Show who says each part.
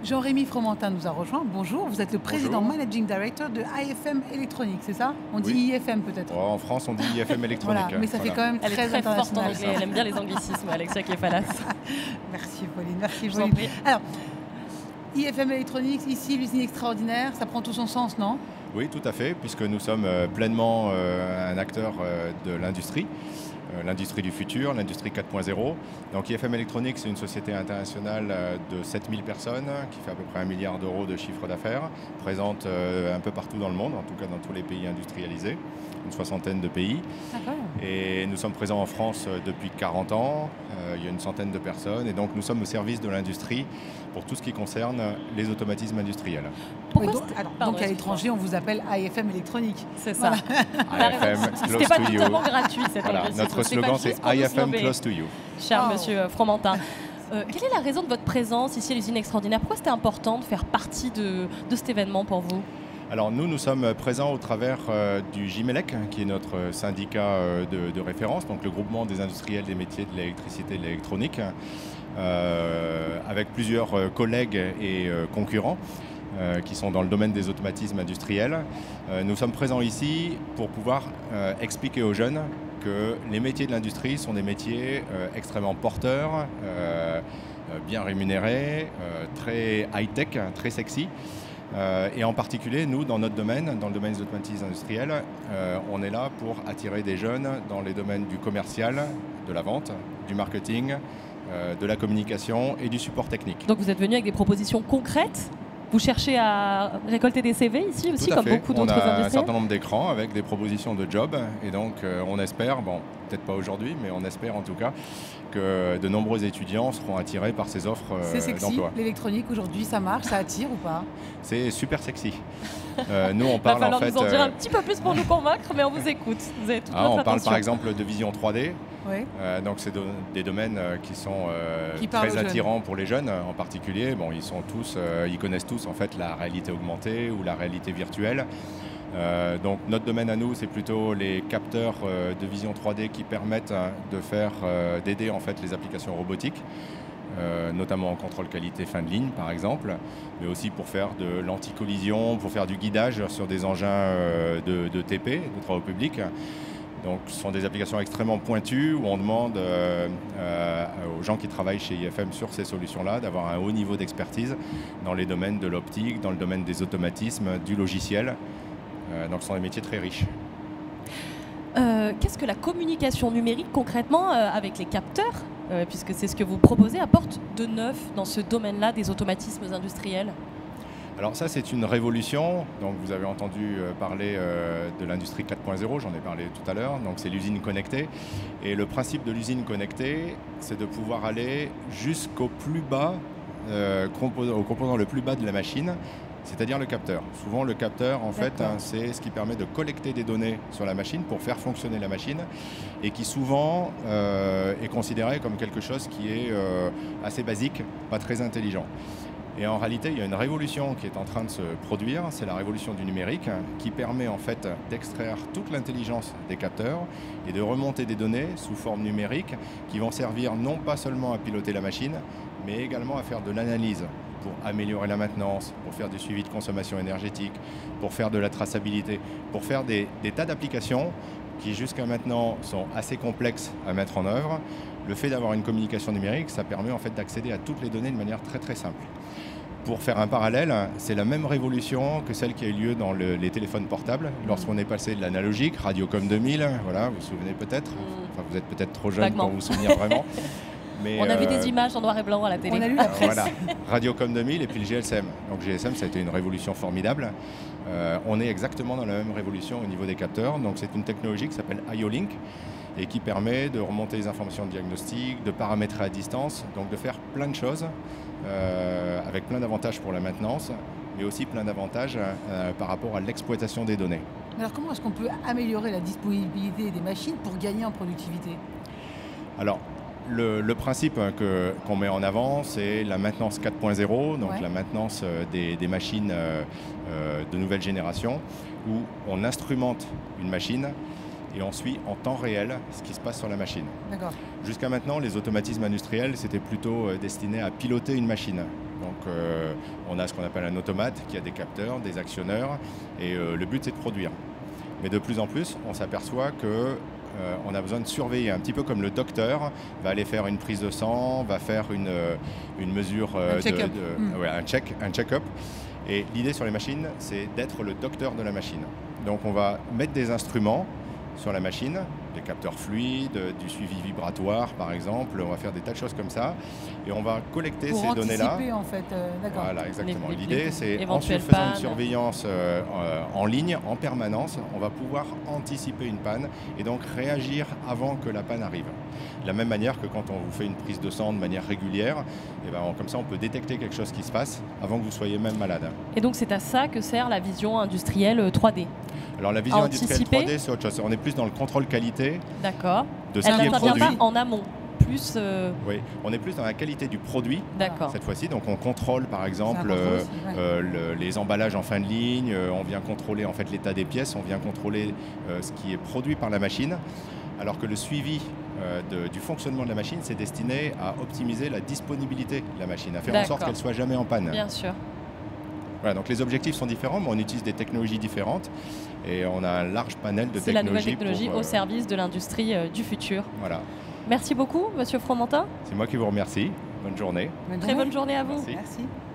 Speaker 1: Jean-Rémy Fromentin nous a rejoint. Bonjour, vous êtes le président Managing Director de IFM Électronique, c'est ça? On dit IFM peut-être.
Speaker 2: En France, on dit IFM Électronique.
Speaker 1: Voilà, mais ça fait quand même
Speaker 3: Elle
Speaker 1: très
Speaker 3: est très forte en
Speaker 1: international.
Speaker 3: anglais, elle aime bien les anglicismes, Alexia Kefalas.
Speaker 1: Merci Pauline, merci
Speaker 3: Je vous en
Speaker 1: Pauline.
Speaker 3: prie.
Speaker 1: Alors, IFM Électronique, ici, l'usine extraordinaire, ça prend tout son sens, non?
Speaker 2: Oui, tout à fait, puisque nous sommes pleinement un acteur de l'industrie. L'industrie du futur, l'industrie 4.0. Donc IFM Électronique, c'est une société internationale de 7000 personnes qui fait à peu près 1 milliard d'euros de chiffre d'affaires, présente un peu partout dans le monde, en tout cas dans tous les pays industrialisés, une soixantaine de pays. Et nous sommes présents en France depuis 40 ans, il y a une centaine de personnes, et donc nous sommes au service de l'industrie pour tout ce qui concerne les automatismes industriels.
Speaker 1: Oui, donc à l'étranger, on vous appelle IFM Électronique.
Speaker 3: C'est ça.
Speaker 2: Voilà. IFM
Speaker 3: C'était
Speaker 2: close
Speaker 3: pas
Speaker 2: to you.
Speaker 3: totalement gratuit cette
Speaker 2: Voilà,
Speaker 3: anglicisme.
Speaker 2: notre slogan c'est IFM close to you.
Speaker 3: Cher monsieur Fromentin. Quelle est la raison de votre présence ici à l'usine extraordinaire? Pourquoi c'était important de faire partie de cet événement pour vous?
Speaker 2: Alors nous sommes présents au travers du GIMELEC, qui est notre syndicat de référence, donc le groupement des industriels des métiers de l'électricité et de l'électronique, avec plusieurs collègues et concurrents qui sont dans le domaine des automatismes industriels. Nous sommes présents ici pour pouvoir expliquer aux jeunes que les métiers de l'industrie sont des métiers extrêmement porteurs, bien rémunérés, très high-tech, très sexy. Et en particulier, nous, dans notre domaine, dans le domaine des automatismes industriels, on est là pour attirer des jeunes dans les domaines du commercial, de la vente, du marketing, de la communication et du support technique.
Speaker 3: Donc vous êtes venu avec des propositions concrètes? Vous cherchez à récolter des CV ici aussi, comme beaucoup d'autres industriels?
Speaker 2: On a un certain nombre d'écrans avec des propositions de jobs, et donc on espère, bon, peut-être pas aujourd'hui, mais on espère en tout cas que de nombreux étudiants seront attirés par ces offres d'emploi.
Speaker 1: C'est sexy, l'électronique aujourd'hui, ça marche, ça attire ou pas?
Speaker 2: C'est super sexy. Nous, on parle
Speaker 3: Il va falloir
Speaker 2: en fait.
Speaker 3: nous en dire un petit peu plus pour nous convaincre, mais on vous écoute. Vous avez toute notre
Speaker 2: on parle
Speaker 3: attention.
Speaker 2: par exemple de vision 3D.
Speaker 1: Oui.
Speaker 2: Donc c'est des domaines qui sont
Speaker 1: qui
Speaker 2: très attirants pour les jeunes en particulier. Bon, ils connaissent tous en fait la réalité augmentée ou la réalité virtuelle. Donc notre domaine à nous, c'est plutôt les capteurs de vision 3D qui permettent d'aider en fait les applications robotiques, notamment en contrôle qualité fin de ligne par exemple, mais aussi pour faire de l'anti-collision, pour faire du guidage sur des engins de TP, de travaux publics. Donc ce sont des applications extrêmement pointues où on demande aux gens qui travaillent chez IFM sur ces solutions-là d'avoir un haut niveau d'expertise dans les domaines de l'optique, dans le domaine des automatismes, du logiciel. Donc ce sont des métiers très riches.
Speaker 3: Qu'est-ce que la communication numérique concrètement avec les capteurs, puisque c'est ce que vous proposez, apporte de neuf dans ce domaine-là des automatismes industriels?
Speaker 2: Alors ça, c'est une révolution. Donc vous avez entendu parler de l'industrie 4.0, j'en ai parlé tout à l'heure. Donc c'est l'usine connectée. Et le principe de l'usine connectée, c'est de pouvoir aller jusqu'au plus bas, au composant le plus bas de la machine, c'est-à-dire le capteur. Souvent, le capteur, en fait, c'est ce qui permet de collecter des données sur la machine pour faire fonctionner la machine et qui souvent est considéré comme quelque chose qui est assez basique, pas très intelligent. Et en réalité, il y a une révolution qui est en train de se produire, c'est la révolution du numérique, qui permet en fait d'extraire toute l'intelligence des capteurs et de remonter des données sous forme numérique qui vont servir non pas seulement à piloter la machine, mais également à faire de l'analyse pour améliorer la maintenance, pour faire du suivi de consommation énergétique, pour faire de la traçabilité, pour faire des tas d'applications qui jusqu'à maintenant sont assez complexes à mettre en œuvre. Le fait d'avoir une communication numérique, ça permet en fait d'accéder à toutes les données de manière très très simple. Pour faire un parallèle, c'est la même révolution que celle qui a eu lieu dans les téléphones portables, lorsqu'on est passé de l'analogique, Radiocom 2000, voilà, vous vous souvenez peut-être, enfin, vous êtes peut-être trop jeune pour vous souvenir vraiment. Mais
Speaker 3: on a vu des images en noir et blanc à la télé.
Speaker 1: On a lu la presse.
Speaker 2: Voilà, Radiocom 2000 et puis le GSM. Donc GSM, ça a été une révolution formidable. On est exactement dans la même révolution au niveau des capteurs. Donc c'est une technologie qui s'appelle IO-Link et qui permet de remonter les informations de diagnostic, de paramétrer à distance, donc de faire plein de choses avec plein d'avantages pour la maintenance, mais aussi plein d'avantages par rapport à l'exploitation des données.
Speaker 1: Alors comment est-ce qu'on peut améliorer la disponibilité des machines pour gagner en productivité?
Speaker 2: Alors, le principe qu'on met en avant, c'est la maintenance 4.0, donc la maintenance des machines de nouvelle génération, où on instrumente une machine et on suit en temps réel ce qui se passe sur la machine.
Speaker 1: D'accord.
Speaker 2: Jusqu'à maintenant, les automatismes industriels, c'était plutôt destiné à piloter une machine. Donc on a ce qu'on appelle un automate qui a des capteurs, des actionneurs, et le but c'est de produire. Mais de plus en plus, on s'aperçoit que on a besoin de surveiller, un petit peu comme le docteur va aller faire une prise de sang, va faire une mesure,
Speaker 1: Un check-up.
Speaker 2: ouais, un check-up. Et l'idée sur les machines, c'est d'être le docteur de la machine. Donc on va mettre des instruments sur la machine, des capteurs fluides, du suivi vibratoire par exemple, on va faire des tas de choses comme ça et on va collecter
Speaker 1: Pour
Speaker 2: ces données-là.
Speaker 1: anticiper, en fait, d'accord.
Speaker 2: Voilà, exactement.
Speaker 3: Les
Speaker 2: L'idée, c'est en
Speaker 3: éventuelles
Speaker 2: faisant une
Speaker 3: pannes.
Speaker 2: surveillance en ligne, en permanence, on va pouvoir anticiper une panne et donc réagir avant que la panne arrive. De la même manière que quand on vous fait une prise de sang de manière régulière, et ben, comme ça on peut détecter quelque chose qui se passe avant que vous soyez même malade.
Speaker 3: Et donc c'est à ça que sert la vision industrielle 3D.
Speaker 2: Alors la vision industrielle
Speaker 3: Anticiper.
Speaker 2: 3D, c'est autre chose. On est plus dans le contrôle qualité
Speaker 3: D'accord.
Speaker 2: de ce
Speaker 3: Elle
Speaker 2: qui est
Speaker 3: n'intervient
Speaker 2: produit.
Speaker 3: pas en amont. Plus.
Speaker 2: Oui, on est plus dans la qualité du produit
Speaker 3: D'accord.
Speaker 2: cette fois-ci. Donc on contrôle par exemple
Speaker 1: C'est important aussi, ouais.
Speaker 2: les emballages en fin de ligne, on vient contrôler en fait l'état des pièces, on vient contrôler ce qui est produit par la machine. Alors que le suivi du fonctionnement de la machine, c'est destiné à optimiser la disponibilité de la machine, à faire en sorte
Speaker 3: D'accord.
Speaker 2: qu'elle soit jamais en panne.
Speaker 3: Bien sûr.
Speaker 2: Voilà, donc les objectifs sont différents, mais on utilise des technologies différentes et on a un large panel de
Speaker 3: C'est la nouvelle
Speaker 2: technologies.
Speaker 3: technologie
Speaker 2: pour,
Speaker 3: au service de l'industrie du futur.
Speaker 2: Voilà,
Speaker 3: Merci beaucoup, Monsieur Fromentin.
Speaker 2: c'est moi qui vous remercie. Bonne journée.
Speaker 1: Bonne
Speaker 3: Très
Speaker 1: journée.
Speaker 3: bonne journée à vous.
Speaker 2: Merci.
Speaker 1: Merci.